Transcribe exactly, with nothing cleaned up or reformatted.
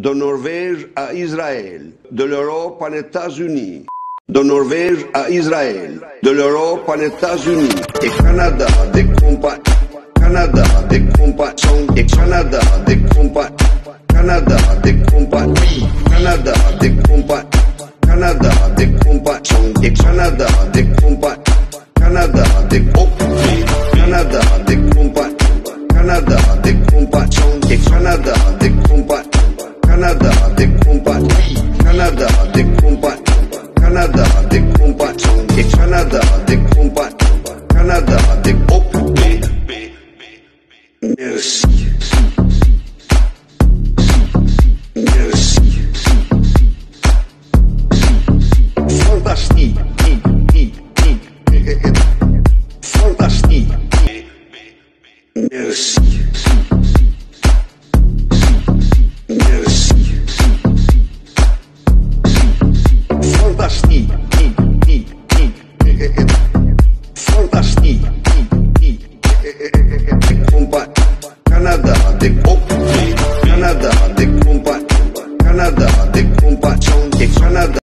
de Norvège à Israël, de l'Europe aux États-Unis, de Norvège à Israël, de l'Europe aux États-Unis, et Canada, des compas, Canada, des compas, et Canada, des compas, Canada, des compas, Canada, des compas, Canada, des compas, et Canada, des compas, Canada, des compas, Canada, des compas, Canada, des compas, et Canada, des compas, Canada, des compas, Canada, des compas, Canada, des compas, et Canada, des compas, Canada, des compas. Merci. Merci. Fantastique. Fantastique. Merci. Merci. Fantastique. Fantastique. Compas. Canada, des compas. Canada, des compas. Canada, des compas. Et Canada.